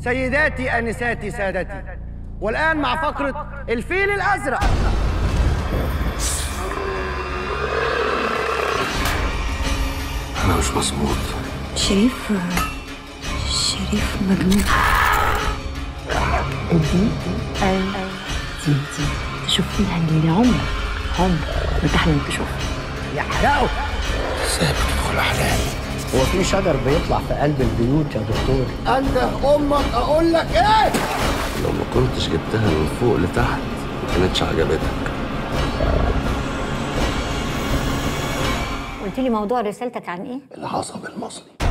سيداتي انساتي سادتي، والان مع فقره الفيل الازرق. انا مش مظبوط. شريف مجنون. دي تشوفيها اللي عمر ما تحلم تشوفها. يحرقوا. ازاي بتدخل احلامي؟ هو في شجر بيطلع في قلب البيوت يا دكتور؟ انت امك اقول لك ايه؟ لو ما كنتش جبتها من فوق لتحت ما كانتش عجبتك. قلت لي موضوع رسالتك عن ايه؟ العصب المصري.